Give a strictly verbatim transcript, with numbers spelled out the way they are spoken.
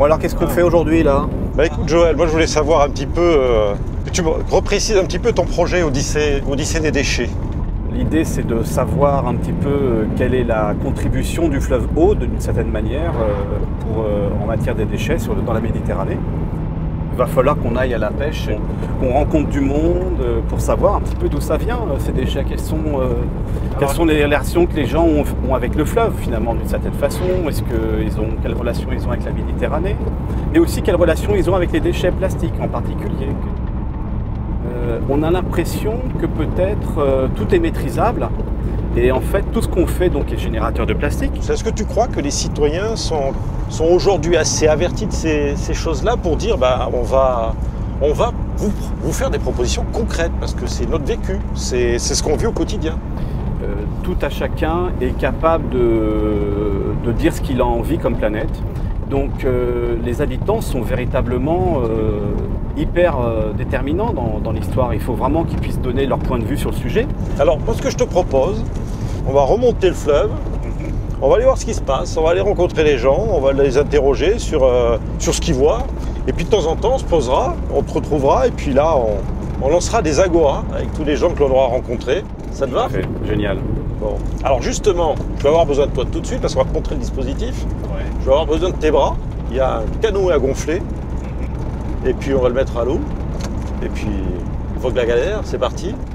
Bon alors qu'est-ce qu'on fait aujourd'hui là? Bah écoute Joël, moi je voulais savoir un petit peu, euh, que tu me reprécises un petit peu ton projet Odyssée, Odyssée des déchets. L'idée c'est de savoir un petit peu quelle est la contribution du fleuve Aude d'une certaine manière euh, pour, euh, en matière des déchets sur le- dans la Méditerranée. Il va falloir qu'on aille à la pêche, qu'on rencontre du monde euh, pour savoir un petit peu d'où ça vient, euh, ces déchets, quelles sont, euh, quelles sont les relations que les gens ont, ont avec le fleuve finalement d'une certaine façon, est-ce qu'ils ont, quelle relation ils ont avec la Méditerranée, mais aussi quelle relation ils ont avec les déchets plastiques en particulier. Euh, on a l'impression que peut-être euh, tout est maîtrisable et en fait tout ce qu'on fait donc est générateur de plastique. Est-ce que tu crois que les citoyens sont, sont aujourd'hui assez avertis de ces, ces choses-là pour dire bah, on va, on va vous, vous faire des propositions concrètes parce que c'est notre vécu, c'est c'est ce qu'on vit au quotidien. Euh, tout à chacun est capable de, de dire ce qu'il a envie comme planète. Donc euh, les habitants sont véritablement euh, hyper euh, déterminants dans, dans l'histoire. Il faut vraiment qu'ils puissent donner leur point de vue sur le sujet. Alors moi ce que je te propose, on va remonter le fleuve, on va aller voir ce qui se passe, on va aller rencontrer les gens, on va les interroger sur, euh, sur ce qu'ils voient. Et puis de temps en temps on se posera, on te retrouvera et puis là on, on lancera des agoras avec tous les gens que l'on aura rencontrés. Ça te va? Parfait, génial. Bon. Alors justement, je vais avoir besoin de toi tout de suite parce qu'on va te montrer le dispositif. Ouais. Je vais avoir besoin de tes bras. Il y a un canoë à gonfler. Et puis on va le mettre à l'eau. Et puis, il faut que la galère, c'est parti.